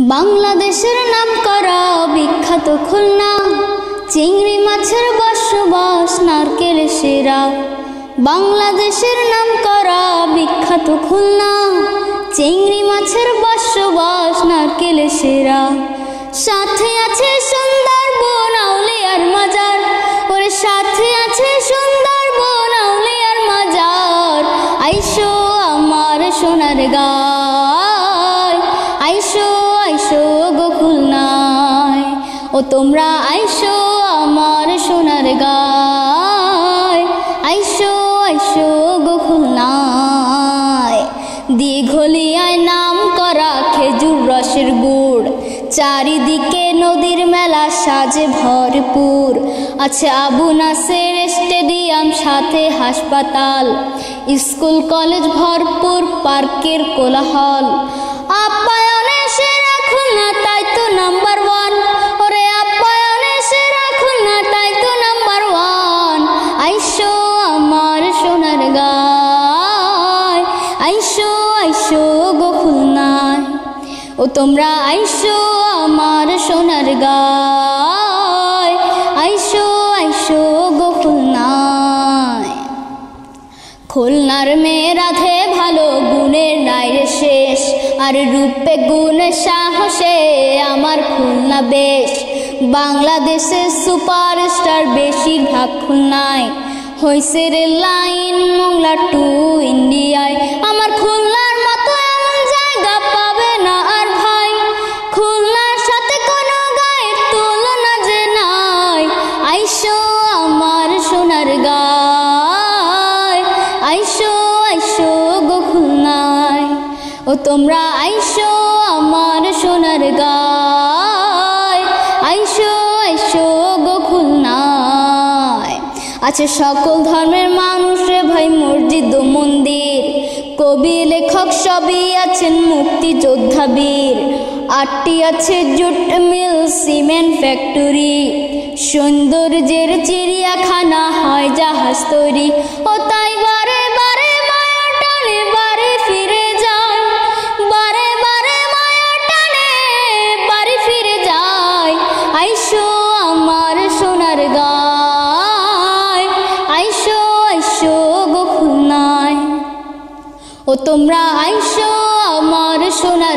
বাংলাদেশের নামকরা বিখ্যাত খুলনা, চিংড়ি মাছের বসবাস নারকেল সেরা। বাংলাদেশের নামকরা বিখ্যাত খুলনা, চিংড়ি মাছের বসবাস নারকেল সেরা। সাথে আছে সুন্দরবন আউলিয়ার মাজার, ওরে সাথে আছে সুন্দরবন আউলিয়ার মাজার। আইসো আমার সোনার গায়, আইসো আইসো গো খুলনায়, ও তোমরা আইসো আমার সোনার গায়, আইসো আইসো গো খুলনায়। দীঘলিয়ায় নাম করা খেজুর রসের গুড়, চারিদিকে নদীর মেলা সাজে ভরপুর। আছে আবু নাসের স্টেডিয়াম, সাথে হাসপাতাল, স্কুল কলেজ ভরপুর, পার্কের কোলাহল। আপ্যায়নে সেরা খুলনা, তাই তো নাম্বার ওয়ান, ওরে আপ্যায়নে সেরা খুলনা, তাই তো নাম্বার ওয়ান। আইসো আমার সোনার গায়, আইসো আইসো গো খুলনায়, ও তোমরা আইসো আমার সোনার গায়, আইসো আইসো গো খুলনায়। খুলনার মেয়ে রাধে ভালো, গুণের নাইরে শেষ, আর রূপে গুণে সাহসে আমার খুলনা বেশ। বাংলাদেশের সুপারস্টার বেশিরভাগ খুলনায়, হইছে রে লাইন মোংলা টু ইন্ডিয়ায়। আমার খুলনার মতো এমন জায়গা পাবে না আর ভাই, খুলনার সাথে কোনো গায়ের তুলনা যে নাই। আইসো আমার সোনার গায়, আইসো আইসো গো খুলনায়, ও তোমরা আইসো আমার সোনার গায়, আইসো আইসো গো খুলনায়। আছে সকল ধর্মের মানুষ রে ভাই, মসজিদ ও মন্দির, কবি লেখক সবই আছেন মুক্তিযোদ্ধা বীর। 8টি আছে জুট মিল, সিমেন্ট ফ্যাক্টরি, সৌন্দর্যের চিড়িয়াখানা, হয় জাহাজ তৈরি। ও তাই বারে বারে মায়া টানে বাড়ি ফিরে যায়, বারে বারে মায়া টানে বাড়ি ফিরে যায়। আইসো আমার সোনার গায়, আইসো আইসো গো খুলনায়, ও তোমরা আইসো আমার সোনার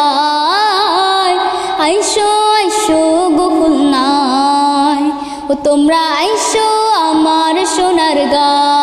গায়, আইসো আইসো গো খুলনায়, ও তোমরা আইসো আমার সোনার গায়।